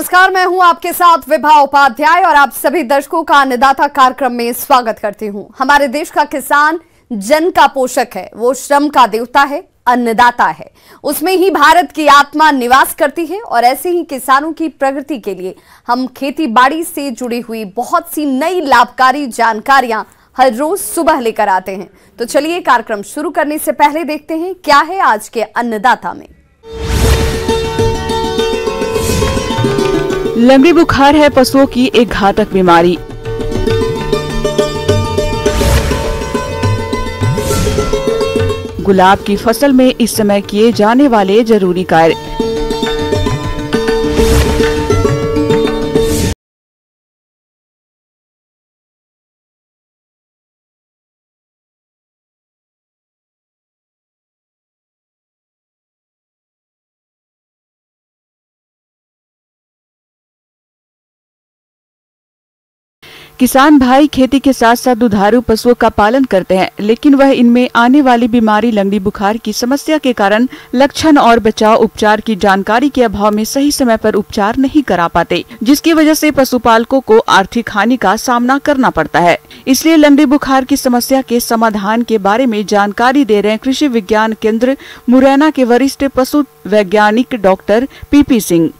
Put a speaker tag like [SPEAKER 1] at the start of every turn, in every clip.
[SPEAKER 1] नमस्कार, मैं हूं आपके साथ विभा उपाध्याय और आप सभी दर्शकों का अन्नदाता कार्यक्रम में स्वागत करती हूं। हमारे देश का किसान जन का पोषक है, वो श्रम का देवता है, अन्नदाता है। उसमें ही भारत की आत्मा निवास करती है और ऐसे ही किसानों की प्रगति के लिए हम खेती बाड़ी से जुड़ी हुई बहुत सी नई लाभकारी जानकारियां हर रोज सुबह लेकर आते हैं। तो चलिए कार्यक्रम शुरू करने से पहले देखते हैं क्या है आज के अन्नदाता में।
[SPEAKER 2] लंगड़ी बुखार है पशुओं की एक घातक बीमारी। गुलाब की फसल में इस समय किए जाने वाले जरूरी कार्य। किसान भाई खेती के साथ साथ दुधारू पशुओं का पालन करते हैं, लेकिन वह इनमें आने वाली बीमारी लंगड़ी बुखार की समस्या के कारण लक्षण और बचाव उपचार की जानकारी के अभाव में सही समय पर उपचार नहीं करा पाते, जिसकी वजह से पशुपालकों को आर्थिक हानि का सामना करना पड़ता है। इसलिए लंगड़ी बुखार की समस्या के समाधान के बारे में जानकारी दे रहे हैं कृषि विज्ञान केंद्र मुरैना के वरिष्ठ पशु वैज्ञानिक डॉक्टर पीपी सिंह।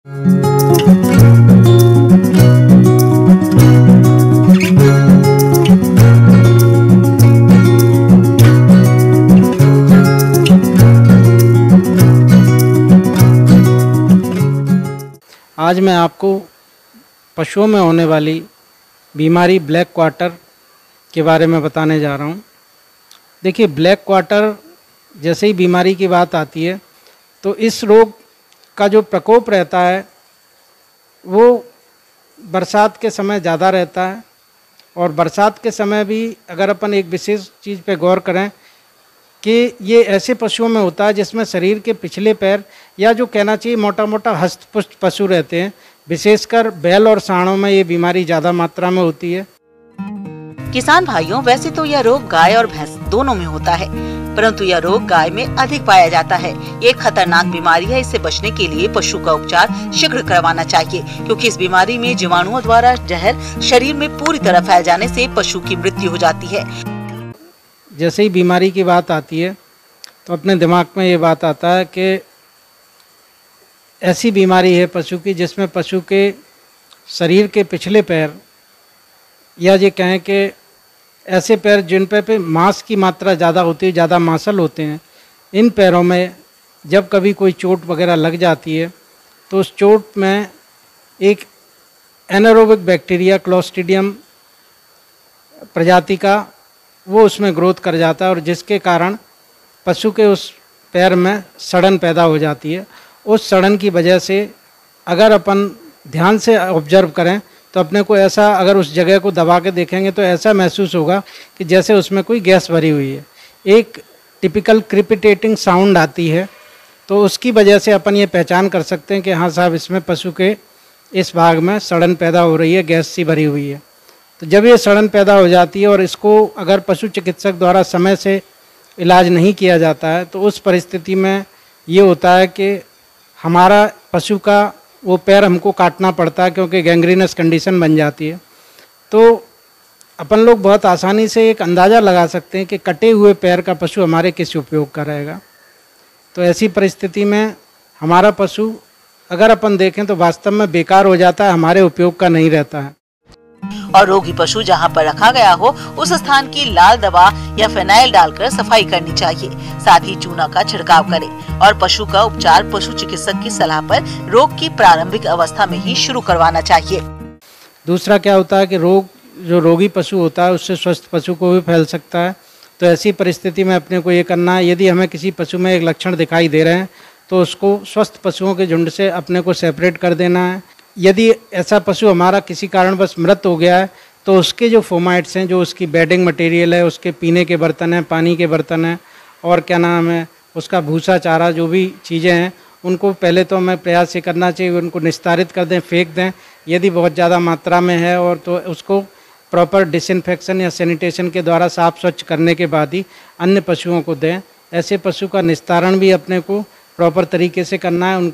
[SPEAKER 3] आज मैं आपको पशुओं में होने वाली बीमारी ब्लैक क्वार्टर के बारे में बताने जा रहा हूँ। देखिए, ब्लैक क्वार्टर जैसे ही बीमारी की बात आती है तो इस रोग का जो प्रकोप रहता है वो बरसात के समय ज़्यादा रहता है। और बरसात के समय भी अगर अपन एक विशेष चीज़ पे गौर करें कि ये ऐसे पशुओं में होता है जिसमें शरीर के पिछले पैर या जो कहना चाहिए मोटा मोटा हस्तपुष्ट पशु रहते हैं, विशेषकर बैल और सांडों में ये बीमारी ज़्यादा मात्रा में होती है।
[SPEAKER 4] किसान भाइयों, वैसे तो यह रोग गाय और भैंस दोनों में होता है, परंतु यह रोग गाय में अधिक पाया जाता है। ये एक खतरनाक बीमारी है। इससे बचने के लिए पशु का उपचार शीघ्र करवाना चाहिए, क्योंकि इस बीमारी में जीवाणुओं द्वारा जहर शरीर में पूरी तरह फैल जाने से पशु की मृत्यु हो जाती है।
[SPEAKER 3] जैसे ही बीमारी की बात आती है तो अपने दिमाग में ये बात आता है कि ऐसी बीमारी है पशु की जिसमें पशु के शरीर के पिछले पैर या ये कहें कि ऐसे पैर जिन पे मांस की मात्रा ज़्यादा होती है, ज़्यादा मांसल होते हैं, इन पैरों में जब कभी कोई चोट वगैरह लग जाती है तो उस चोट में एक एनारोबिक बैक्टीरिया क्लोस्ट्रीडियम प्रजाति का वो उसमें ग्रोथ कर जाता है और जिसके कारण पशु के उस पैर में सड़न पैदा हो जाती है। उस सड़न की वजह से अगर अपन ध्यान से ऑब्जर्व करें तो अपने को ऐसा, अगर उस जगह को दबा के देखेंगे तो ऐसा महसूस होगा कि जैसे उसमें कोई गैस भरी हुई है। एक टिपिकल क्रिपिटेटिंग साउंड आती है, तो उसकी वजह से अपन ये पहचान कर सकते हैं कि हाँ साहब, इसमें पशु के इस भाग में सड़न पैदा हो रही है, गैस सी भरी हुई है। तो जब ये सड़न पैदा हो जाती है और इसको अगर पशु चिकित्सक द्वारा समय से इलाज नहीं किया जाता है तो उस परिस्थिति में ये होता है कि हमारा पशु का वो पैर हमको काटना पड़ता है, क्योंकि गैंग्रीनस कंडीशन बन जाती है। तो अपन लोग बहुत आसानी से एक अंदाज़ा लगा सकते हैं कि कटे हुए पैर का पशु हमारे किस उपयोग का रहेगा। तो ऐसी परिस्थिति में हमारा पशु अगर अपन देखें तो वास्तव में बेकार हो जाता है, हमारे उपयोग का नहीं रहता है।
[SPEAKER 4] और रोगी पशु जहां पर रखा गया हो उस स्थान की लाल दवा या फिनाइल डालकर सफाई करनी चाहिए। साथ ही चूना का छिड़काव करें और पशु का उपचार पशु चिकित्सक की सलाह पर रोग की प्रारंभिक अवस्था में ही शुरू करवाना चाहिए।
[SPEAKER 3] दूसरा क्या होता है कि रोग जो रोगी पशु होता है उससे स्वस्थ पशु को भी फैल सकता है। तो ऐसी परिस्थिति में अपने को ये करना है, यदि हमें किसी पशु में एक लक्षण दिखाई दे रहे हैं तो उसको स्वस्थ पशुओं के झुंड से अपने को सेपरेट कर देना है। यदि ऐसा पशु हमारा किसी कारणवश मृत हो गया है तो उसके जो फोमाइट्स हैं, जो उसकी बेडिंग मटेरियल है, उसके पीने के बर्तन हैं, पानी के बर्तन हैं और क्या नाम है उसका भूसा चारा, जो भी चीज़ें हैं, उनको पहले तो हमें प्रयास ये करना चाहिए उनको निस्तारित कर दें, फेंक दें। यदि बहुत ज़्यादा मात्रा में है और तो उसको प्रॉपर डिसइंफेक्शन या सैनिटेशन के द्वारा साफ स्वच्छ करने के बाद ही अन्य पशुओं को दें। ऐसे पशु का निस्तारण भी अपने को प्रॉपर तरीके से करना है, उनको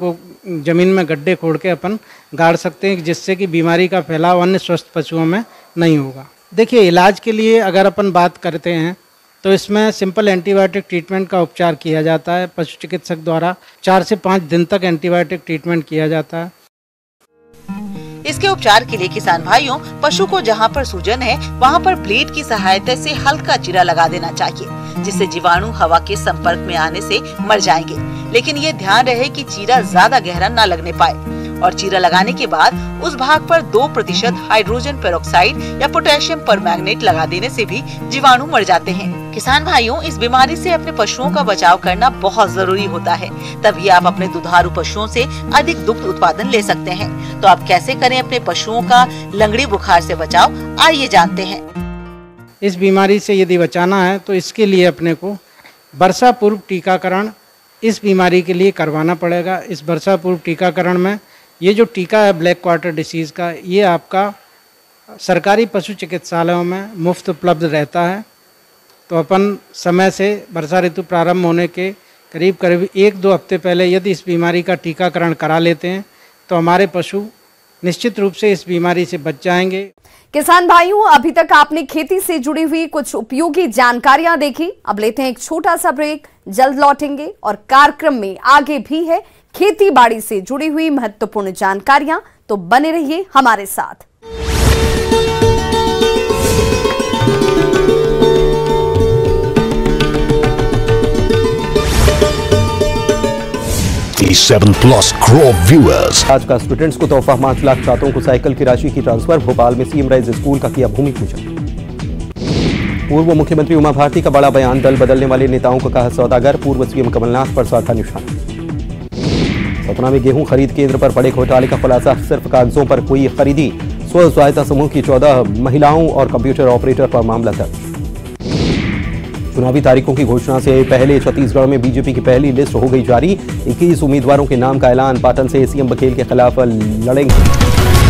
[SPEAKER 3] ज़मीन में गड्ढे खोद के अपन गाड़ सकते हैं, जिससे कि बीमारी का फैलाव अन्य स्वस्थ पशुओं में नहीं होगा। देखिए, इलाज के लिए अगर अपन बात करते हैं तो इसमें सिंपल एंटीबायोटिक ट्रीटमेंट का उपचार किया जाता है। पशु चिकित्सक द्वारा 4 से 5 दिन तक एंटीबायोटिक ट्रीटमेंट किया जाता है।
[SPEAKER 4] इसके उपचार के लिए किसान भाइयों, पशु को जहां पर सूजन है वहां पर ब्लेड की सहायता से हल्का चीरा लगा देना चाहिए, जिससे जीवाणु हवा के संपर्क में आने से मर जाएंगे। लेकिन ये ध्यान रहे कि चीरा ज्यादा गहरा न लगने पाए और चीरा लगाने के बाद उस भाग पर 2% हाइड्रोजन पेरोक्साइड या पोटेशियम परमैंगनेट लगा देने से भी जीवाणु मर जाते हैं। किसान भाइयों, इस बीमारी से अपने पशुओं का बचाव करना बहुत जरूरी होता है, तभी आप अपने दुधारू पशुओं से अधिक दुग्ध उत्पादन ले सकते हैं। तो आप कैसे करें अपने पशुओं का लंगड़ी बुखार से बचाव, आइए जानते हैं।
[SPEAKER 3] इस बीमारी से यदि बचाना है तो इसके लिए अपने को वर्षा पूर्व टीकाकरण इस बीमारी के लिए करवाना पड़ेगा। इस वर्षा पूर्व टीकाकरण में ये जो टीका है ब्लैक क्वार्टर डिसीज़ का, ये आपका सरकारी पशु चिकित्सालयों में मुफ्त उपलब्ध रहता है। तो अपन समय से वर्षा ऋतु प्रारंभ होने के करीब 1-2 हफ्ते पहले यदि इस बीमारी का टीकाकरण करा लेते हैं तो हमारे पशु निश्चित रूप से इस बीमारी से बच जाएंगे।
[SPEAKER 1] किसान भाइयों, अभी तक आपने खेती से जुड़ी हुई कुछ उपयोगी जानकारियां देखी। अब लेते हैं एक छोटा सा ब्रेक, जल्द लौटेंगे और कार्यक्रम में आगे भी है खेती बाड़ी से जुड़ी हुई महत्वपूर्ण जानकारियां, तो बने रहिए हमारे साथ।
[SPEAKER 5] 7+ crore viewers।
[SPEAKER 6] आज का स्टूडेंट्स को तोहफा 5 लाख छात्रों को साइकिल की राशि की ट्रांसफर। भोपाल में सीएम राइज स्कूल का किया भूमि पूजन। पूर्व मुख्यमंत्री उमा भारती का बड़ा बयान, दल बदलने वाले नेताओं को कहा सौदागर। पूर्व सीएम कमलनाथ पर साधा निशाना। सतना में गेहूं खरीद केंद्र पर बड़े घोटाले का खुलासा, सिर्फ कागजों पर कोई खरीदी। स्व सहायता समूह की 14 महिलाओं और कंप्यूटर ऑपरेटर पर मामला दर्ज। चुनावी तारीखों की घोषणा से पहले छत्तीसगढ़ में बीजेपी की पहली लिस्ट हो गई जारी। 21 उम्मीदवारों के नाम का ऐलान। पाटन से सीएम बघेल के खिलाफ लड़ेंगे।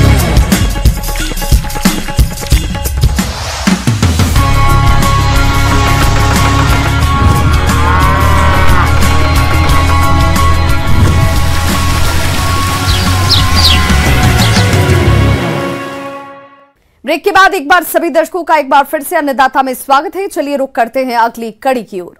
[SPEAKER 1] ब्रेक के बाद एक बार सभी दर्शकों का एक बार फिर से अन्नदाता में स्वागत है। चलिए रुक करते हैं अगली कड़ी की ओर।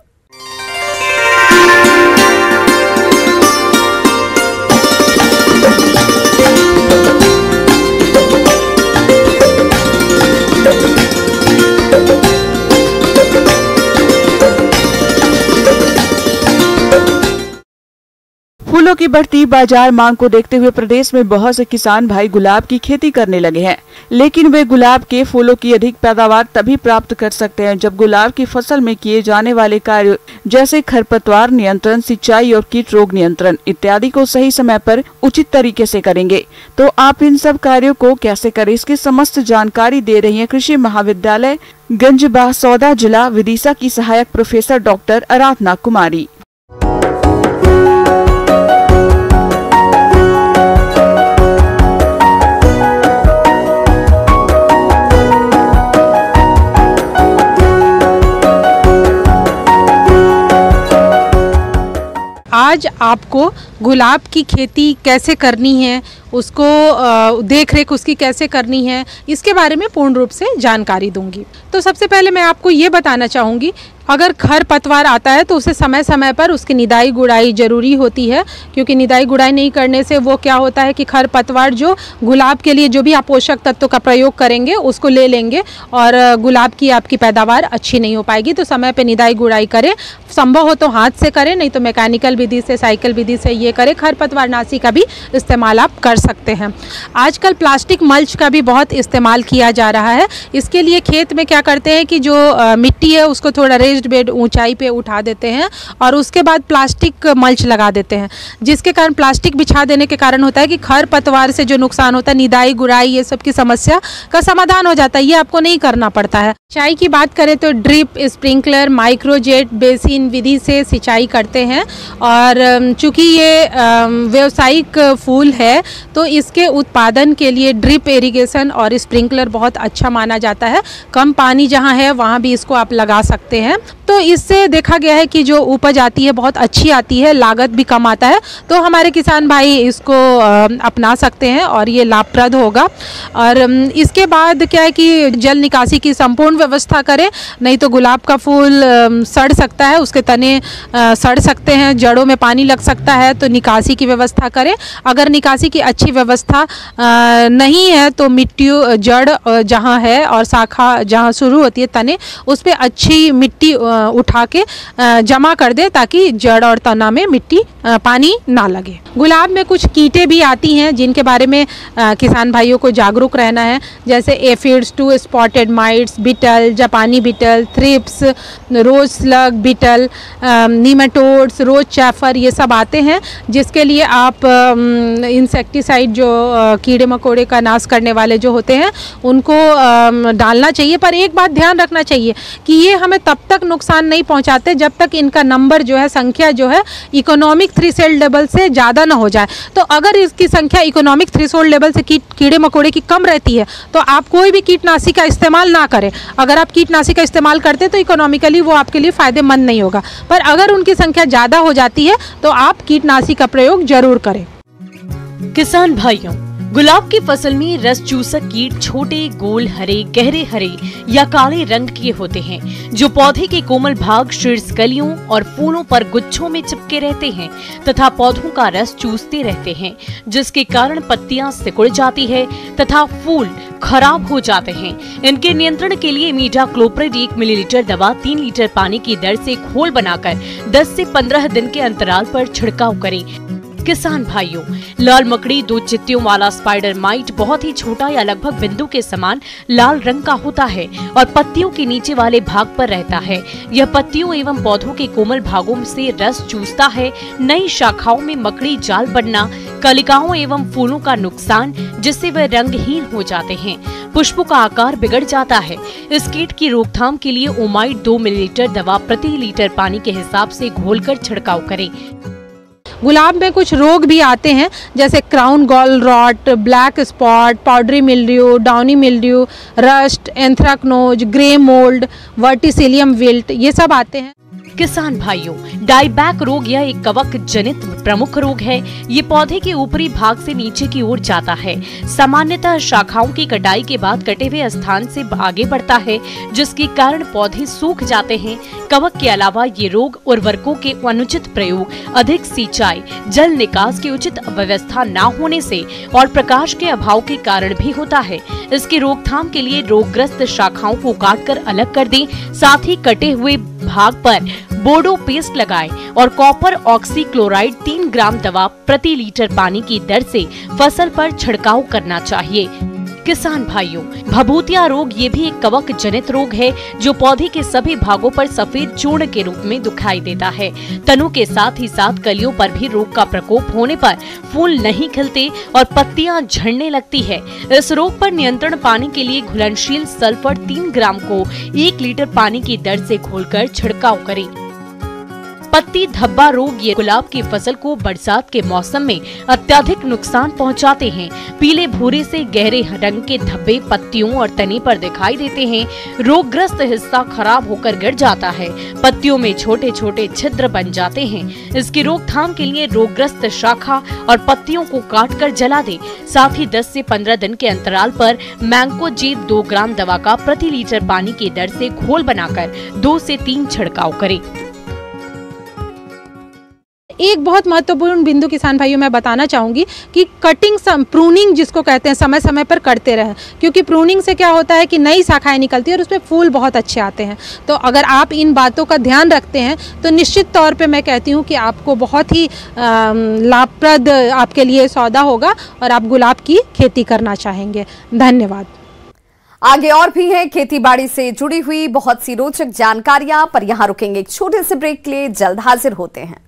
[SPEAKER 2] फूलों की बढ़ती बाजार मांग को देखते हुए प्रदेश में बहुत से किसान भाई गुलाब की खेती करने लगे हैं, लेकिन वे गुलाब के फूलों की अधिक पैदावार तभी प्राप्त कर सकते हैं जब गुलाब की फसल में किए जाने वाले कार्य जैसे खरपतवार नियंत्रण, सिंचाई और कीट रोग नियंत्रण इत्यादि को सही समय पर उचित तरीके से करेंगे। तो आप इन सब कार्यों को कैसे करें, इसकी समस्त जानकारी दे रही है कृषि महाविद्यालय गंजबासौदा जिला विदिशा की सहायक प्रोफेसर डॉक्टर आराधना कुमारी।
[SPEAKER 7] आज आपको गुलाब की खेती कैसे करनी है, उसको देख रेख उसकी कैसे करनी है, इसके बारे में पूर्ण रूप से जानकारी दूंगी। तो सबसे पहले मैं आपको ये बताना चाहूँगी, अगर खरपतवार आता है तो उसे समय समय पर उसकी निदाई गुड़ाई ज़रूरी होती है, क्योंकि निदाई गुड़ाई नहीं करने से वो क्या होता है कि खरपतवार जो गुलाब के लिए जो भी आप पोषक तत्वों का प्रयोग करेंगे उसको ले लेंगे और गुलाब की आपकी पैदावार अच्छी नहीं हो पाएगी। तो समय पे निदाई गुड़ाई करें, संभव हो तो हाथ से करें, नहीं तो मैकेनिकल विधि से, साइकिल विधि से ये करें। खरपतवार नाशी का भी इस्तेमाल आप कर सकते हैं। आजकल प्लास्टिक मल्च का भी बहुत इस्तेमाल किया जा रहा है। इसके लिए खेत में क्या करते हैं कि जो मिट्टी है उसको थोड़ा रेज्ड बेड ऊंचाई पे उठा देते हैं और उसके बाद प्लास्टिक मल्च लगा देते हैं, जिसके कारण प्लास्टिक बिछा देने के कारण होता है कि खरपतवार से जो नुकसान होता है, निदाई गुड़ाई ये सब की समस्या का समाधान हो जाता है। ये आपको नहीं करना पड़ता है। सिंचाई की बात करें तो ड्रिप, स्प्रिंकलर, माइक्रोजेट, बेसिन विधि से सिंचाई करते हैं और चूंकि ये व्यावसायिक फूल है तो इसके उत्पादन के लिए ड्रिप इरिगेशन और स्प्रिंकलर बहुत अच्छा माना जाता है। कम पानी जहाँ है वहाँ भी इसको आप लगा सकते हैं। तो इससे देखा गया है कि जो उपज आती है बहुत अच्छी आती है, लागत भी कम आता है। तो हमारे किसान भाई इसको अपना सकते हैं और ये लाभप्रद होगा। और इसके बाद क्या है कि जल निकासी की संपूर्ण व्यवस्था करें, नहीं तो गुलाब का फूल सड़ सकता है, उसके तने सड़ सकते हैं, जड़ों में पानी लग सकता है। तो निकासी की व्यवस्था करें। अगर निकासी की अच्छी व्यवस्था नहीं है तो मिट्टी जड़ जहाँ है और शाखा जहाँ शुरू होती है तने, उस पर अच्छी मिट्टी उठा के जमा कर दे ताकि जड़ और तना में मिट्टी पानी ना लगे। गुलाब में कुछ कीटें भी आती हैं जिनके बारे में किसान भाइयों को जागरूक रहना है, जैसे aphids, two spotted mites, beetle, जापानी beetle, thrips, rose slug beetle, nematodes, rose chafer, ये सब आते हैं जिसके लिए आप इंसेक्टिसाइड जो कीड़े मकोड़े का नाश करने वाले जो होते हैं उनको डालना चाहिए। पर एक बात ध्यान रखना चाहिए कि ये हमें तब तक नुकसान नहीं पहुंचाते जब तक इनका नंबर जो है, संख्या जो है इकोनॉमिक थ्रेशोल्ड लेवल से ज़्यादा ना हो जाए। तो अगर इसकी संख्या इकोनॉमिक थ्रेशोल्ड लेवल से कीड़े मकोड़े की कम रहती है तो आप कोई भी कीटनाशी का इस्तेमाल ना करें। अगर आप कीटनाशी का इस्तेमाल करते हैं तो इकोनॉमिकली वो आपके लिए फ़ायदेमंद नहीं होगा। पर अगर उनकी संख्या ज़्यादा हो जाती है तो आप कीटनाशी का प्रयोग जरूर करें।
[SPEAKER 8] किसान भाइयों, गुलाब की फसल में रस चूसक कीट छोटे, गोल, हरे, गहरे हरे या काले रंग के होते हैं जो पौधे के कोमल भाग, शीर्ष कलियों और फूलों पर गुच्छों में चिपके रहते हैं तथा पौधों का रस चूसते रहते हैं, जिसके कारण पत्तियां सिकुड़ जाती है तथा फूल खराब हो जाते हैं। इनके नियंत्रण के लिए इमिडाक्लोप्रिड 1 मिलीलीटर दवा 3 लीटर पानी की दर से घोल बनाकर 10 से 15 दिन के अंतराल पर छिड़काव करें। किसान भाइयों, लाल मकड़ी, 2 चित्तियों वाला स्पाइडर माइट बहुत ही छोटा या लगभग बिंदु के समान लाल रंग का होता है और पत्तियों के नीचे वाले भाग पर रहता है। यह पत्तियों एवं पौधों के कोमल भागों से रस चूसता है। नई शाखाओं में मकड़ी जाल बनना, कलिकाओं एवं फूलों का नुकसान, जिससे वे रंगहीन हो जाते हैं। पुष्पों का आकार बिगड़ जाता है। इस कीट की रोकथाम के लिए ओमाइट 2 मिलीलीटर दवा प्रति लीटर पानी के हिसाब से घोलकर छिड़काव करें।
[SPEAKER 7] गुलाब में कुछ रोग भी आते हैं जैसे crown gall rot, black spot, powdery mildew, downy mildew, rust, anthracnose, grey mould, verticillium wilt, ये सब आते हैं।
[SPEAKER 8] किसान भाइयों, डाईबैक रोग यह एक कवक जनित प्रमुख रोग है। ये पौधे के ऊपरी भाग से नीचे की ओर जाता है। सामान्यतः शाखाओं की कटाई के बाद कटे हुए स्थान से आगे बढ़ता है, जिसके कारण पौधे सूख जाते हैं। कवक के अलावा ये रोग उर्वरकों के अनुचित प्रयोग, अधिक सिंचाई, जल निकास की उचित व्यवस्था न होने से और प्रकाश के अभाव के कारण भी होता है। इसकी रोकथाम के लिए रोगग्रस्त शाखाओं को काटकर अलग कर दें, साथ ही कटे हुए भाग पर बोडो पेस्ट लगाएं और कॉपर ऑक्सीक्लोराइड 3 ग्राम दवा प्रति लीटर पानी की दर से फसल पर छिड़काव करना चाहिए। किसान भाइयों, भभूतिया रोग ये भी एक कवक जनित रोग है जो पौधे के सभी भागों पर सफेद चूर्ण के रूप में दिखाई देता है। तनों के साथ ही साथ कलियों पर भी रोग का प्रकोप होने पर फूल नहीं खिलते और पत्तियां झड़ने लगती है। इस रोग पर नियंत्रण पाने के लिए घुलनशील सल्फर 3 ग्राम को 1 लीटर पानी की दर से घोलकर छिड़काव करें। पत्ती धब्बा रोग ये गुलाब की फसल को बरसात के मौसम में अत्यधिक नुकसान पहुंचाते हैं। पीले भूरे से गहरे रंग के धब्बे पत्तियों और तने पर दिखाई देते हैं। रोगग्रस्त हिस्सा खराब होकर गिर जाता है। पत्तियों में छोटे छोटे छिद्र बन जाते हैं। इसकी रोकथाम के लिए रोगग्रस्त शाखा और पत्तियों को काटकर जला दे। साथ ही 10 से 15 दिन के अंतराल पर मैंकोजेब 2 ग्राम दवा का प्रति लीटर पानी की दर से घोल बनाकर 2 से 3 छिड़काव करें।
[SPEAKER 7] एक बहुत महत्वपूर्ण बिंदु किसान भाइयों मैं बताना चाहूँगी कि कटिंग प्रूनिंग जिसको कहते हैं समय समय पर करते रहें, क्योंकि प्रूनिंग से क्या होता है कि नई शाखाएं निकलती है और उसमें फूल बहुत अच्छे आते हैं। तो अगर आप इन बातों का ध्यान रखते हैं तो निश्चित तौर पे मैं कहती हूँ कि आपको बहुत ही लाभप्रद आपके लिए सौदा होगा और आप गुलाब की खेती करना चाहेंगे। धन्यवाद।
[SPEAKER 1] आगे और भी है खेती बाड़ी से जुड़ी हुई बहुत सी रोचक जानकारियां, पर यहाँ रुकेंगे एक छोटे से ब्रेक के लिए। जल्द हाजिर होते हैं।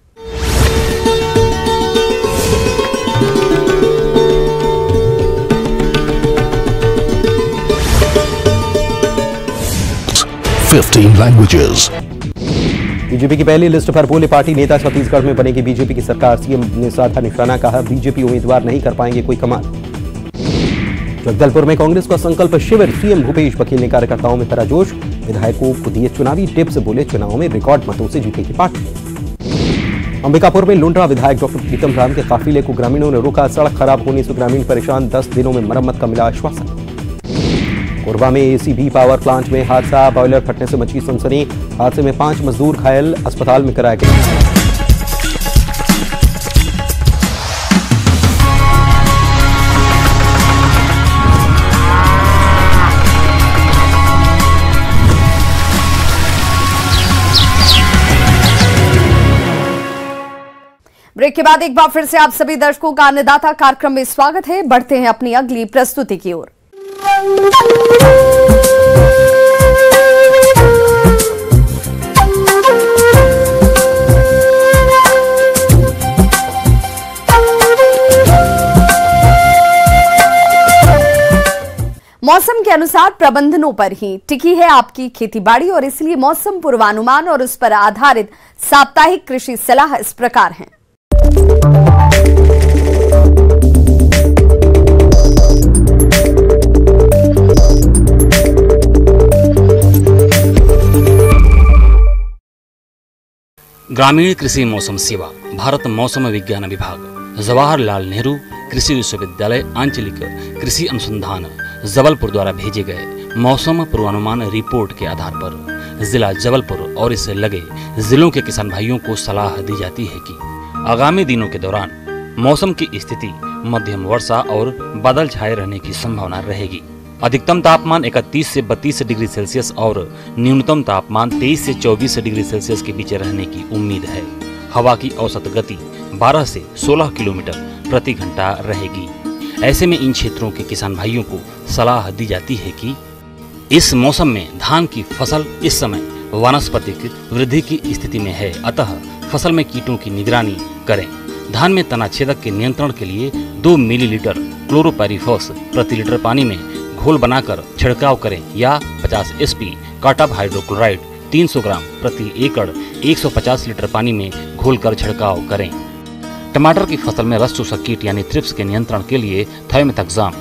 [SPEAKER 5] $15 languages.
[SPEAKER 6] बीजेपी की पहली लिस्ट पर बोले पार्टी नेता, छत्तीसगढ़ में बनेगी बीजेपी की सरकार। सीएम ने साधा निशाना, कहा बीजेपी उम्मीदवार नहीं कर पाएंगे कोई कमाल। जगदलपुर में कांग्रेस का संकल्प शिविर, सीएम भूपेश बघेल ने कार्यकर्ताओं में भरा जोश। विधायकों को दिए चुनावी टिप्स, बोले चुनाव में रिकॉर्ड मतों से जीतेगी पार्टी। अंबिकापुर में लुंड्रा विधायक डॉक्टर प्रीतम राम के काफिले को ग्रामीणों ने रोका। सड़क खराब होने से ग्रामीण परेशान, 10 दिनों में मरम्मत का मिला आश्वासन। कोरबा में एसीबी पावर प्लांट में हादसा, बॉयलर फटने से मची सनसनी। हादसे में 5 मजदूर घायल, अस्पताल में कराया गया।
[SPEAKER 1] ब्रेक के बाद एक बार फिर से आप सभी दर्शकों का अन्नदाता कार्यक्रम में स्वागत है। बढ़ते हैं अपनी अगली प्रस्तुति की ओर। मौसम के अनुसार प्रबंधनों पर ही टिकी है आपकी खेतीबाड़ी, और इसलिए मौसम पूर्वानुमान और उस पर आधारित साप्ताहिक कृषि सलाह इस प्रकार है।
[SPEAKER 9] ग्रामीण कृषि मौसम सेवा, भारत मौसम विज्ञान विभाग, जवाहरलाल नेहरू कृषि विश्वविद्यालय आंचलिक कृषि अनुसंधान जबलपुर द्वारा भेजे गए मौसम पूर्वानुमान रिपोर्ट के आधार पर जिला जबलपुर और इससे लगे जिलों के किसान भाइयों को सलाह दी जाती है कि आगामी दिनों के दौरान मौसम की स्थिति मध्यम वर्षा और बादल छाए रहने की संभावना रहेगी। अधिकतम तापमान 31 से 32 डिग्री सेल्सियस और न्यूनतम तापमान 23 से 24 डिग्री सेल्सियस के बीच रहने की उम्मीद है। हवा की औसत गति 12 से 16 किलोमीटर प्रति घंटा रहेगी। ऐसे में इन क्षेत्रों के किसान भाइयों को सलाह दी जाती है कि इस मौसम में धान की फसल इस समय वानस्पतिक वृद्धि की स्थिति में है, अतः फसल में कीटों की निगरानी करें। धान में तना छेदक के नियंत्रण के लिए 2 मिलीलीटर क्लोरोपाइरीफॉस प्रति लीटर पानी में घोल बनाकर छिड़काव करें, या 50 एसपी कार्टाप हाइड्रोक्लोराइड 300 ग्राम प्रति एकड़ 150 लीटर पानी में घोलकर छिड़काव करें। टमाटर की फसल में रस चूसक कीट यानी थ्रिप्स के नियंत्रण के लिए थायोमेथाक्साम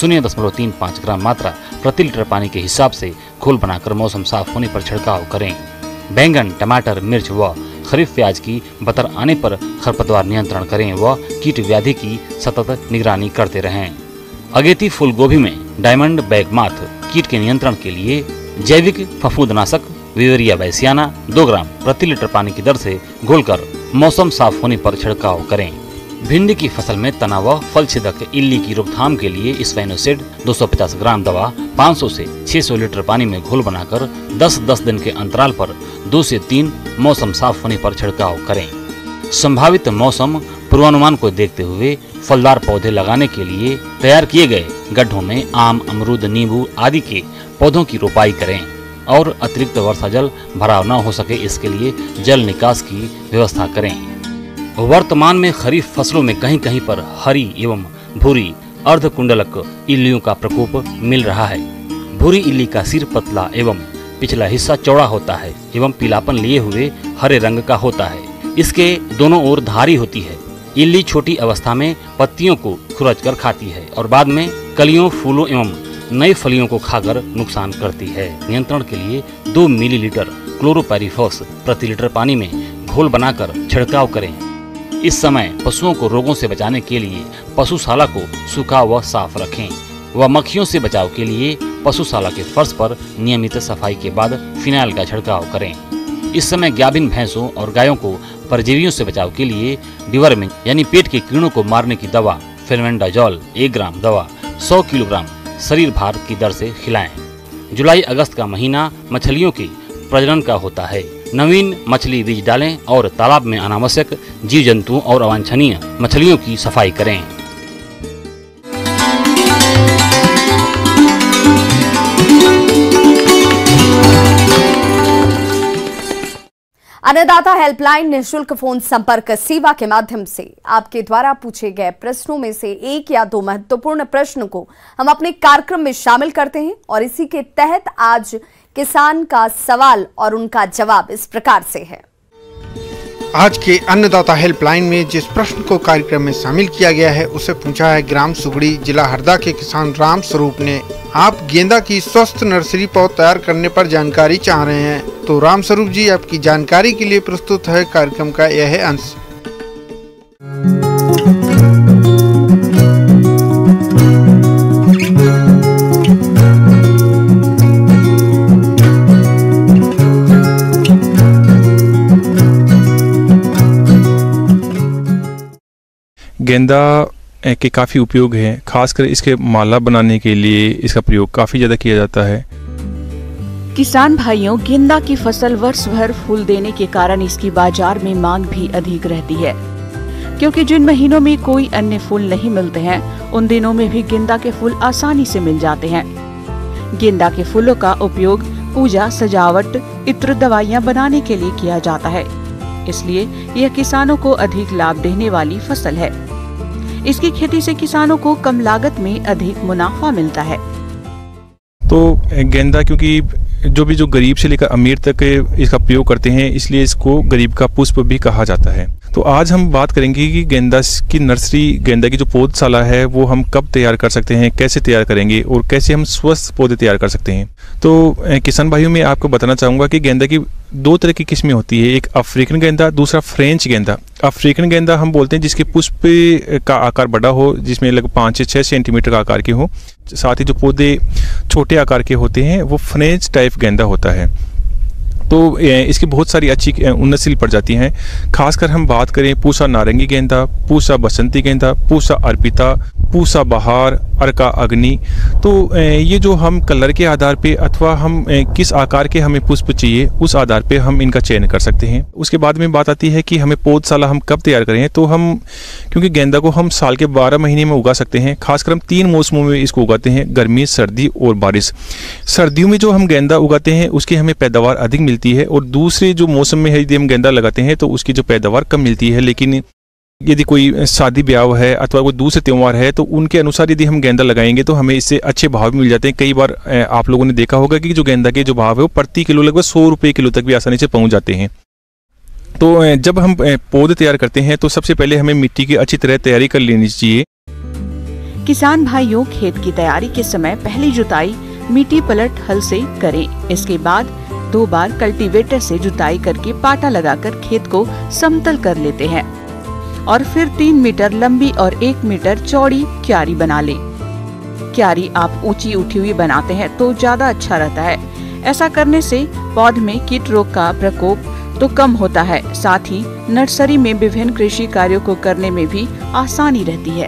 [SPEAKER 9] 0.35 ग्राम मात्रा प्रति लीटर पानी के हिसाब से घोल बनाकर मौसम साफ होने पर छिड़काव करें। बैंगन, टमाटर, मिर्च व खरीफ प्याज की बतर आने पर खरपतवार नियंत्रण करें व कीट व्याधि की सतत निगरानी करते रहें। अगेती फूल गोभी में डायमंड बैगमाथ कीट के नियंत्रण के लिए जैविक फफूंदनाशक विवेरिया बैसियाना 2 ग्राम प्रति लीटर पानी की दर से घोलकर मौसम साफ होने पर छिड़काव करें। भिंडी की फसल में तना व फल छेदक इल्ली की रोकथाम के लिए स्पाइनोसेड 250 ग्राम दवा 500 से 600 लीटर पानी में घोल बनाकर 10-10 दिन के अंतराल पर 2 से 3 मौसम साफ होने पर छिड़काव करें। संभावित मौसम पूर्वानुमान को देखते हुए फलदार पौधे लगाने के लिए तैयार किए गए गड्ढों में आम, अमरूद, नींबू आदि के पौधों की रोपाई करें और अतिरिक्त वर्षा जल भराव न हो सके इसके लिए जल निकास की व्यवस्था करें। वर्तमान में खरीफ फसलों में कहीं कहीं पर हरी एवं भूरी अर्धकुंडलक इल्लियों का प्रकोप मिल रहा है। भूरी इल्ली का सिर पतला एवं पिछला हिस्सा चौड़ा होता है एवं पीलापन लिए हुए हरे रंग का होता है। इसके दोनों ओर धारी होती है। इल्ली छोटी अवस्था में पत्तियों को खुरचकर खाती है और बाद में कलियों, फूलों एवं नई फलियों को खाकर नुकसान करती है। नियंत्रण के लिए 2 मिलीलीटर क्लोरोपाइरीफॉस प्रति लीटर पानी में घोल बनाकर छिड़काव करें। इस समय पशुओं को रोगों से बचाने के लिए पशुशाला को सूखा व साफ रखें व मक्खियों से बचाव के लिए पशुशाला के फर्श पर नियमित सफाई के बाद फिनाइल का छिड़काव करें। इस समय गाभिन भैंसों और गायों को परजीवियों से बचाव के लिए डिवर्मिंग यानी पेट के कीड़ों को मारने की दवा फेल्मेंडाजोल 1 ग्राम दवा 100 किलोग्राम शरीर भार की दर से खिलाएं। जुलाई-अगस्त का महीना मछलियों के प्रजनन का होता है। नवीन मछली बीज डालें और तालाब में अनावश्यक जीव जंतुओं और अवांछनीय मछलियों की सफाई करें।
[SPEAKER 1] अन्नदाता हेल्पलाइन निःशुल्क फोन संपर्क सेवा के माध्यम से आपके द्वारा पूछे गए प्रश्नों में से 1 या 2 महत्वपूर्ण प्रश्न को हम अपने कार्यक्रम में शामिल करते हैं और इसी के तहत आज किसान का सवाल और उनका जवाब इस प्रकार से है।
[SPEAKER 10] आज के अन्नदाता हेल्पलाइन में जिस प्रश्न को कार्यक्रम में शामिल किया गया है उसे पूछा है ग्राम सुगड़ी जिला हरदा के किसान राम स्वरूप ने। आप गेंदा की स्वस्थ नर्सरी पौध तैयार करने पर जानकारी चाह रहे हैं, तो राम स्वरूप जी आपकी जानकारी के लिए प्रस्तुत है कार्यक्रम का यह अंश।
[SPEAKER 11] गेंदा के काफ़ी उपयोग हैं, खासकर इसके माला बनाने के लिए इसका प्रयोग काफ़ी ज़्यादा किया जाता है।
[SPEAKER 2] किसान भाइयों, गेंदा की फसल वर्ष भर फूल देने के कारण इसकी बाजार में मांग भी अधिक रहती है, क्योंकि जिन महीनों में कोई अन्य फूल नहीं मिलते हैं उन दिनों में भी गेंदा के फूल आसानी से मिल जाते हैं। गेंदा के फूलों का उपयोग पूजा, सजावट, इत्र, दवाइयाँ बनाने के लिए किया जाता है, इसलिए यह किसानों को अधिक लाभ देने वाली फसल है। इसकी खेती से किसानों को कम लागत में अधिक मुनाफा मिलता है।
[SPEAKER 11] तो गेंदा क्योंकि जो गरीब से लेकर अमीर तक इसका प्रयोग करते हैं, इसलिए इसको गरीब का पुष्प भी कहा जाता है। तो आज हम बात करेंगे कि गेंदा की नर्सरी, गेंदा की जो पौधशाला है वो हम कब तैयार कर सकते हैं, कैसे तैयार करेंगे और कैसे हम स्वस्थ पौधे तैयार कर सकते हैं। तो किसान भाइयों, मैं आपको बताना चाहूँगा कि गेंदा की दो तरह की किस्में होती है, एक अफ्रीकन गेंदा, दूसरा फ्रेंच गेंदा। अफ्रीकन गेंदा हम बोलते हैं जिसके पुष्प का आकार बड़ा हो, जिसमें लगभग 5 से 6 सेंटीमीटर का आकार के हो, साथ ही जो पौधे छोटे आकार के होते हैं वो फ्रेंच टाइप गेंदा होता है। तो इसकी बहुत सारी अच्छी उन्नतशील प्रजाति हैं। खासकर हम बात करें पूसा नारंगी गेंदा, पूसा बसंती गेंदा, पूसा अर्पिता, पूसा बहार, अर्का अग्नि, तो ये जो हम कलर के आधार पे अथवा हम किस आकार के हमें पुष्प चाहिए उस आधार पे हम इनका चयन कर सकते हैं। उसके बाद में बात आती है कि हमें पौधशाला हम कब तैयार करें। तो हम, क्योंकि गेंदा को हम साल के 12 महीने में उगा सकते हैं, खासकर हम 3 मौसमों में इसको उगाते हैं, गर्मी, सर्दी और बारिश। सर्दियों में जो हम गेंदा उगाते हैं उसकी हमें पैदावार अधिक मिलती है, और दूसरे जो मौसम में यदि हम गेंदा लगाते हैं तो उसकी जो पैदावार कम मिलती है। लेकिन यदि कोई शादी ब्याह है अथवा कोई दूसरे त्यौहार है तो उनके अनुसार यदि हम गेंदा लगाएंगे तो हमें इससे अच्छे भाव भी मिल जाते हैं। कई बार आप लोगों ने देखा होगा कि जो गेंदा के जो भाव है वो प्रति किलो लगभग 100 रुपये किलो तक भी आसानी से पहुंच जाते हैं। तो जब हम पौधे तैयार करते हैं तो सबसे पहले हमें मिट्टी की अच्छी तरह तैयारी कर लेनी चाहिए।
[SPEAKER 2] किसान भाइयों, खेत की तैयारी के समय पहली जुताई मिट्टी पलट हल से करें। इसके बाद 2 बार कल्टीवेटर से जुताई करके पाटा लगाकर खेत को समतल कर लेते हैं और फिर 3 मीटर लंबी और 1 मीटर चौड़ी क्यारी बना लें। क्यारी आप ऊंची उठी हुई बनाते हैं तो ज्यादा अच्छा रहता है। ऐसा करने से पौध में कीट रोग का प्रकोप तो कम होता है, साथ ही नर्सरी में विभिन्न कृषि कार्यों को करने में भी आसानी रहती है।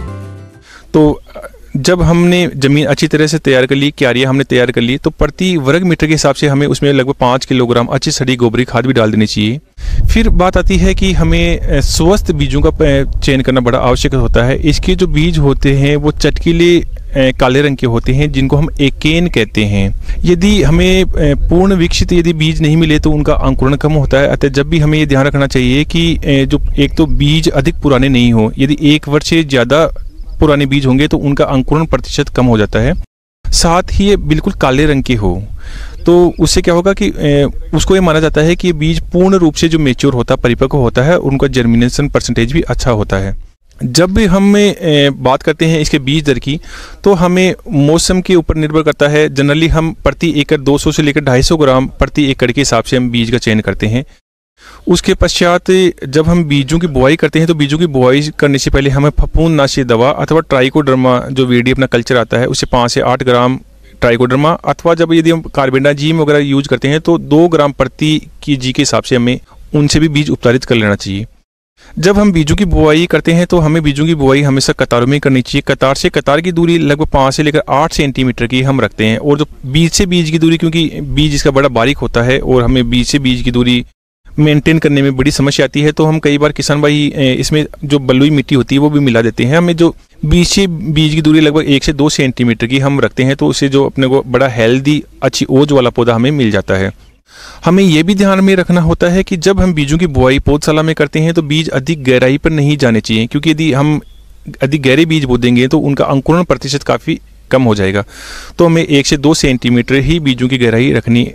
[SPEAKER 11] तो जब हमने जमीन अच्छी तरह से तैयार कर ली, क्यारियाँ हमने तैयार कर ली, तो प्रति वर्ग मीटर के हिसाब से हमें उसमें लगभग 5 किलोग्राम अच्छी सड़ी गोबरी खाद भी डाल देनी चाहिए। फिर बात आती है कि हमें स्वस्थ बीजों का चयन करना बड़ा आवश्यक होता है। इसके जो बीज होते हैं वो चटकीले काले रंग के होते हैं, जिनको हम एकेन कहते हैं। यदि हमें पूर्ण विकसित यदि बीज नहीं मिले तो उनका अंकुरण कम होता है। अतः जब भी हमें ये ध्यान रखना चाहिए कि जो एक तो बीज अधिक पुराने नहीं हो, यदि 1 वर्ष से ज़्यादा पुराने बीज होंगे तो उनका अंकुरण प्रतिशत कम हो जाता है। साथ ही ये बिल्कुल काले रंग के हो तो उससे क्या होगा कि उसको ये माना जाता है कि ये बीज पूर्ण रूप से जो मेच्योर होता है, परिपक्व होता है, उनका जर्मिनेशन परसेंटेज भी अच्छा होता है। जब भी हम बात करते हैं इसके बीज दर की तो हमें मौसम के ऊपर निर्भर करता है। जनरली हम प्रति एकड़ 200 से लेकर 250 ग्राम प्रति एकड़ के हिसाब से हम बीज का चयन करते हैं। उसके पश्चात जब हम बीजों की बुआई करते हैं तो बीजों की बुआई करने से पहले हमें फफूंदनाशी दवा अथवा ट्राइकोडर्मा जो वीडी अपना कल्चर आता है उससे 5 से 8 ग्राम ट्राइकोडर्मा, अथवा जब यदि हम कार्बेंडाजिम वगैरह यूज करते हैं तो 2 ग्राम प्रति केजी के हिसाब से हमें उनसे भी बीज उपचारित कर लेना चाहिए। जब हम बीजों की बुआई करते हैं तो हमें बीजों की बुआई हमेशा कतारों में करनी चाहिए। कतार से कतार की दूरी लगभग 5 से लेकर 8 सेंटीमीटर की हम रखते हैं, और जो बीज से बीज की दूरी, क्योंकि बीज इसका बड़ा बारीक होता है और हमें बीज से बीज की दूरी मेंटेन करने में बड़ी समस्या आती है, तो हम कई बार किसान भाई इसमें जो बलुई मिट्टी होती है वो भी मिला देते हैं। हमें जो बीज से बीज की दूरी लगभग 1 से 2 सेंटीमीटर की हम रखते हैं, तो उससे जो अपने को बड़ा हेल्दी अच्छी ओज वाला पौधा हमें मिल जाता है। हमें यह भी ध्यान में रखना होता है कि जब हम बीजों की बुआई पौधशाला में करते हैं तो बीज अधिक गहराई पर नहीं जाने चाहिए, क्योंकि यदि हम अधिक गहरे बीज बो देंगे तो उनका अंकुरण प्रतिशत काफ़ी कम हो जाएगा। तो हमें 1 से 2 सेंटीमीटर ही बीजों की गहराई रखनी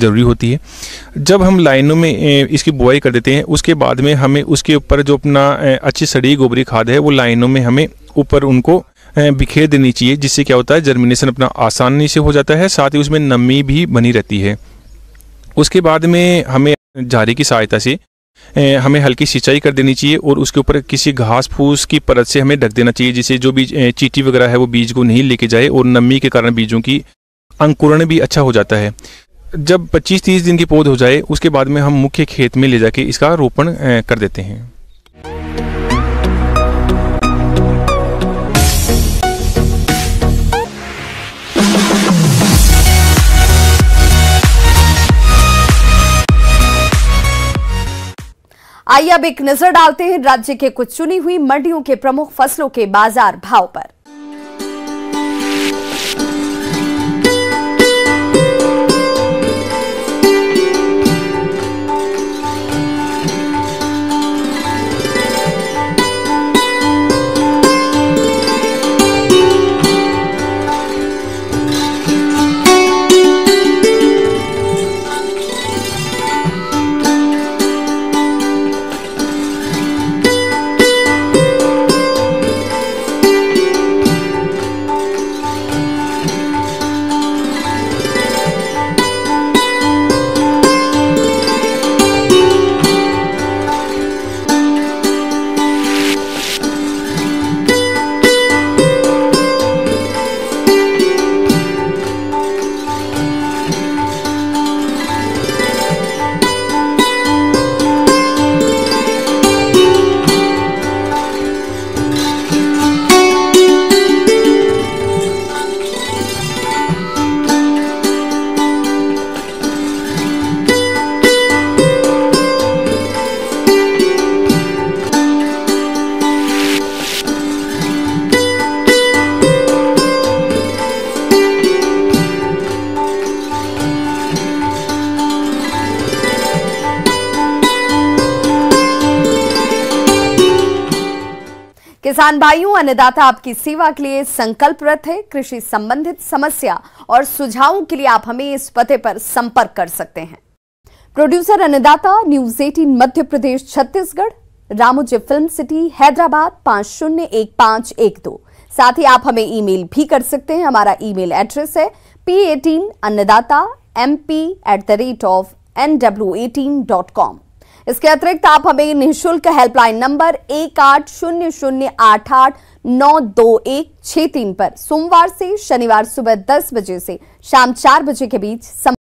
[SPEAKER 11] ज़रूरी होती है। जब हम लाइनों में इसकी बुआई कर देते हैं, उसके बाद में हमें उसके ऊपर जो अपना अच्छी सड़ी गोबरी खाद है वो लाइनों में हमें ऊपर उनको बिखेर देनी चाहिए, जिससे क्या होता है जर्मिनेशन अपना आसानी से हो जाता है, साथ ही उसमें नमी भी बनी रहती है। उसके बाद में हमें झाड़ी की सहायता से हमें हल्की सिंचाई कर देनी चाहिए और उसके ऊपर किसी घास फूस की परत से हमें ढक देना चाहिए, जिससे जो भी चींटी वगैरह है वो बीज को नहीं लेके जाए और नमी के कारण बीजों की अंकुरण भी अच्छा हो जाता है। जब 25-30 दिन की पौध हो जाए उसके बाद में हम मुख्य खेत में ले जाके इसका रोपण कर देते हैं।
[SPEAKER 1] आइए अब एक नजर डालते हैं राज्य के कुछ चुनी हुई मंडियों के प्रमुख फसलों के बाजार भाव पर। किसान भाइयों, अन्नदाता आपकी सेवा के लिए संकल्परत है। कृषि संबंधित समस्या और सुझावों के लिए आप हमें इस पते पर संपर्क कर सकते हैं। Producer Annadata, news 18 Madhya Pradesh Chhattisgarh, Ramoji film city Hyderabad 501512। साथ ही आप हमें ईमेल भी कर सकते हैं। हमारा ईमेल एड्रेस है p18annadatamp@nw18.com। इसके अतिरिक्त आप हमें निःशुल्क हेल्पलाइन नंबर 180088921663 पर सोमवार से शनिवार सुबह 10 बजे से शाम 4 बजे के बीच